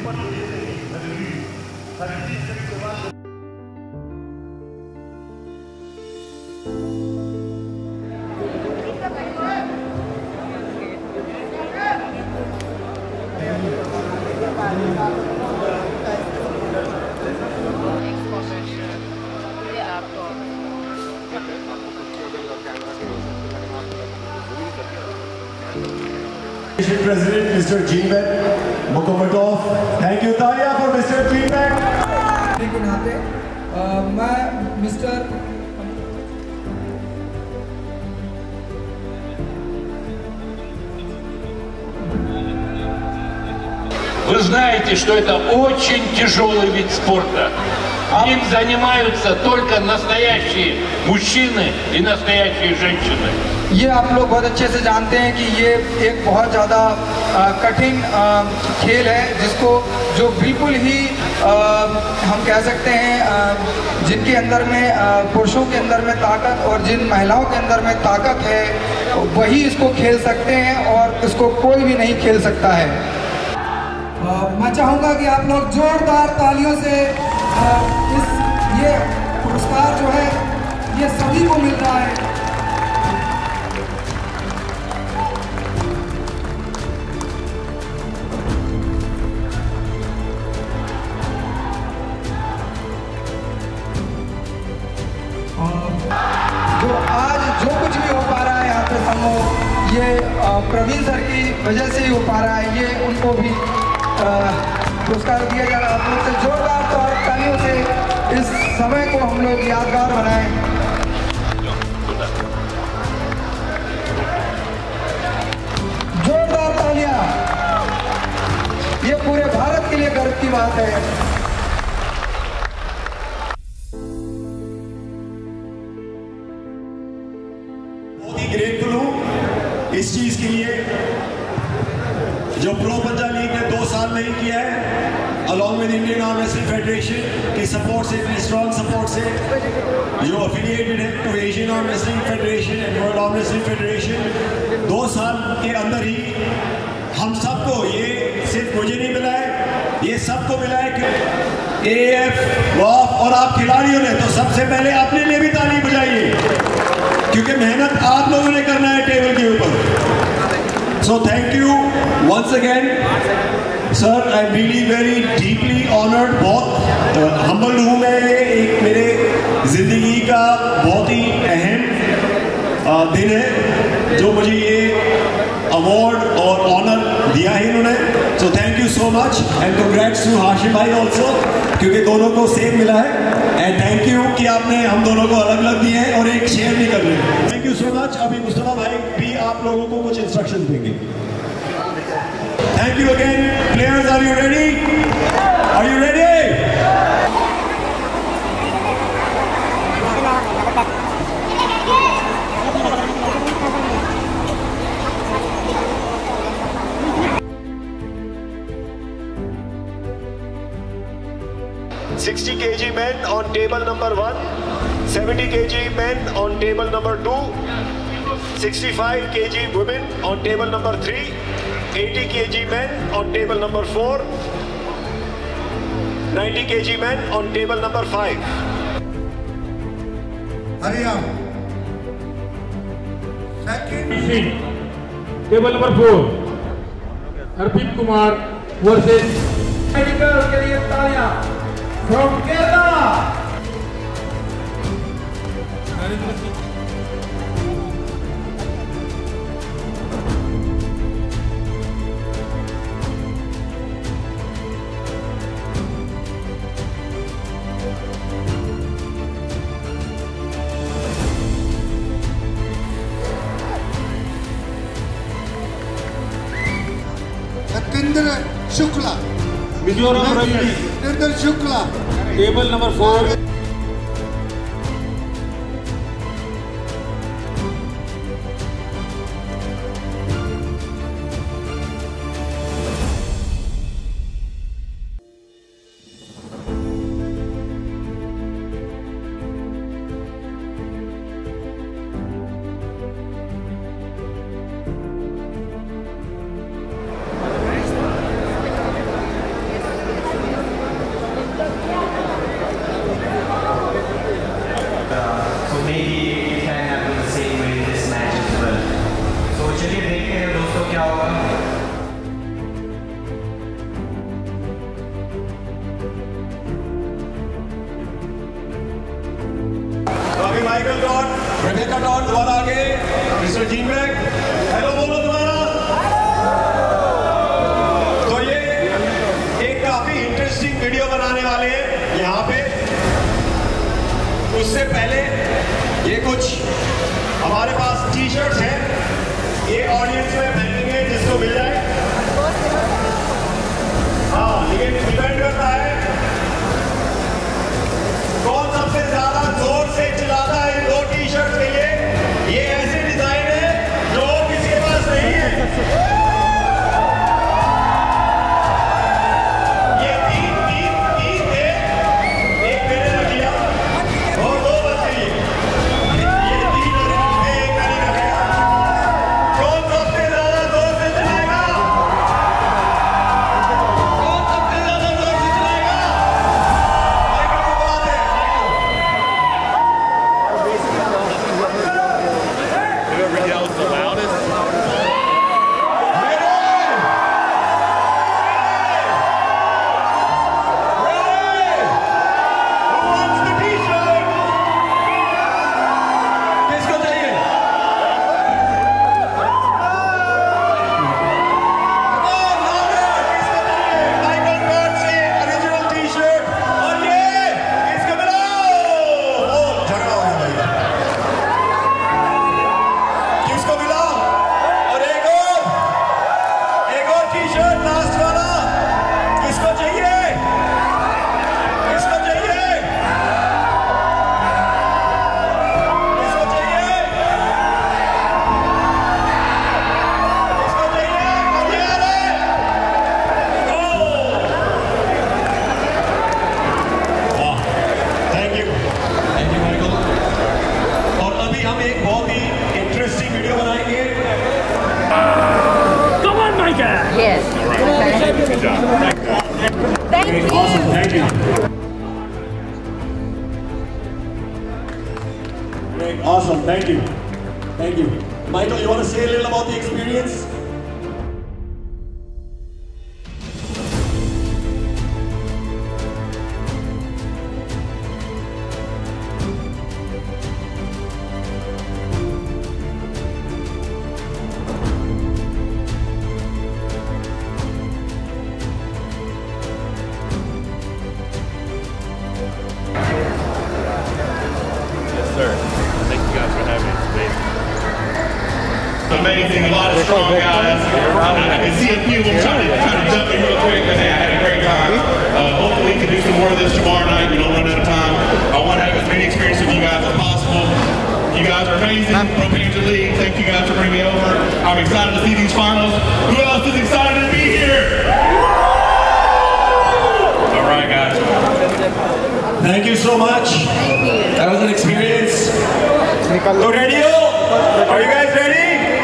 President Mr. Jeevan Mukomatov, thank you Talia for Mr. Feedback. के नाते मैं mister Вы знаете, что это очень тяжелый вид спорта. Им занимаются только настоящие мужчины и настоящие женщины. ये आप लोग बहुत अच्छे से जानते हैं कि ये एक बहुत ज़्यादा कठिन खेल है जिसको जो बिल्कुल ही हम कह सकते हैं जिनके अंदर में पुरुषों के अंदर में ताकत और जिन महिलाओं के अंदर में ताकत है वही इसको खेल सकते हैं और इसको कोई भी नहीं खेल सकता है। मैं चाहूँगा कि आप लोग जोरदार तालियों से ये पुरस्कार जो है ये सभी को मिल रहा है। जो आज जो कुछ भी हो पा रहा है यहाँ पे समूह ये प्रवीण सर की वजह से ही हो पा रहा है। ये उनको भी पुरस्कार दिया जा रहा है। आप लोग से जोरदार तौर तालियों से इस समय को हम लोग यादगार बनाएं। जोरदार तालियां, ये पूरे भारत के लिए गर्व की बात है। ग्रेटफुल हूँ इस चीज के लिए जो प्रो पंजाब लीग ने 2 साल नहीं किया है along with Indian arm wrestling federation की सपोर्ट से, इतनी स्ट्रॉन्ग सपोर्ट से जो अफिलिएटेड है to Asian arm wrestling federation and world arm wrestling federation. 2 साल के अंदर ही हम सबको, ये सिर्फ मुझे नहीं मिला है, ये सबको मिला है कि AF, WAF और आप खिलाड़ियों ने तो सबसे पहले अपने लिए भी ताली बजाइए क्योंकि मेहनत आप लोगों ने करना है टेबल के ऊपर। So thank you once again sir, I am really very deeply honoured. बहुत हम्बल्ड हूँ मैं। ये एक मेरे जिंदगी का बहुत ही अहम दिन है जो मुझे ये अवार्ड और ऑनर दिया है इन्होंने। So thank you so much and congrats to Hashim भाई ऑल्सो क्योंकि दोनों को सेम मिला है। एंड थैंक यू कि आपने हम दोनों को अलग अलग दिए हैं और एक शेयर भी कर रहे हैं। Thank you so much. अभी मुस्तफा भाई भी आप लोगों को कुछ इंस्ट्रक्शन देंगे। Thank you again. Players, are you ready? Are you ready? 60 kg men on table number 1, 70 kg men on table number 2, 65 kg women on table number 3, 80 kg men on table number 4, 90 kg men on table number 5. Hariam. Second. Table number 4. Arpit Kumar versus medical के लिए तालियां from Kerala. Natinder Shukla. Mizoram Ravi. Natinder Shukla. Table number 4. Rebecca dot दोबारा आगे, mister जीनबैग, hello बोलो दोबारा। तो ये एक काफी इंटरेस्टिंग वीडियो बनाने वाले हैं यहाँ पे। उससे पहले ये कुछ हमारे पास टी शर्ट्स हैं, ये ऑडियंस में पहनेंगे जिसको मिल जाए। हाँ, लेकिन डिपेंड करता है कौन सबसे ज्यादा जोर से चिल्लाता है इन दो टी शर्ट के लिए। ये ऐसे डिजाइन है जो किसी के पास नहीं है। ये तीन थे, एक मैंने रख लिया और दो बच गई। ये तीन थे, एक मैंने रख लिया। कौन सबसे ज्यादा जोर से चिल्लाएगा? कौन सबसे ज्यादा जोर से चिल्लाएगा? माइकल को बुलाते हैं, Whoever yells the loudest. Yes. Good job. Thank you. Awesome, thank you. Great, awesome, thank you. Thank you. Michael, you want to say a little about the experience? Sir, thank you guys for having us today. Amazing, a lot of strong guys. I can see a few of them trying to jump in real quick, but hey, I had a great time. Hopefully we can do some more of this tomorrow night. We don't run out of time. I want to have as many experiences with you guys as possible. You guys are amazing. Pro Painter League, thank you guys for bringing me over. I'm excited to see these finals. Who else is excited to be here? All right, guys. Thank you so much. Thank you. That was an experience. So ready? Are you guys ready?